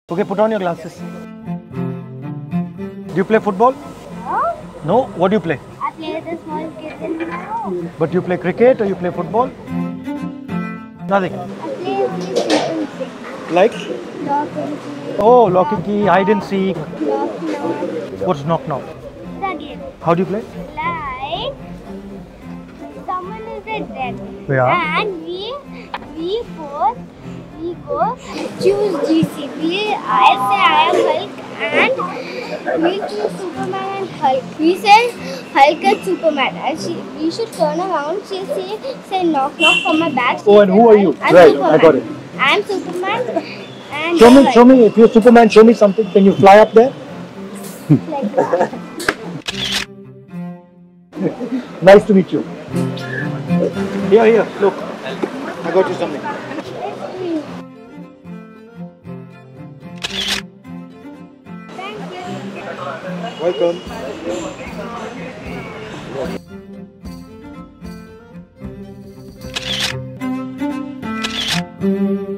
Okay, put on your glasses. Do you play football? No. No? What do you play? I play with the small kids in my home. But you play cricket or you play football? Nothing. I play only simple things. Like? Lock and key. Oh, lock and key, hide and seek. Knock, knock. What's knock knock? The game. How do you play? Like someone is a dead. Yeah. And we go choose GCB. I say I am Hulk and we choose Superman and Hulk. We say Hulk and Superman and we should turn around. She say knock knock for my back. Oh, and who are you? I'm Right, Superman. I got it. I am Superman. And Show me. If you're Superman, show me something. Can you fly up there? Like that. Nice to meet you. Here, look. I got you something. Thank you. Welcome.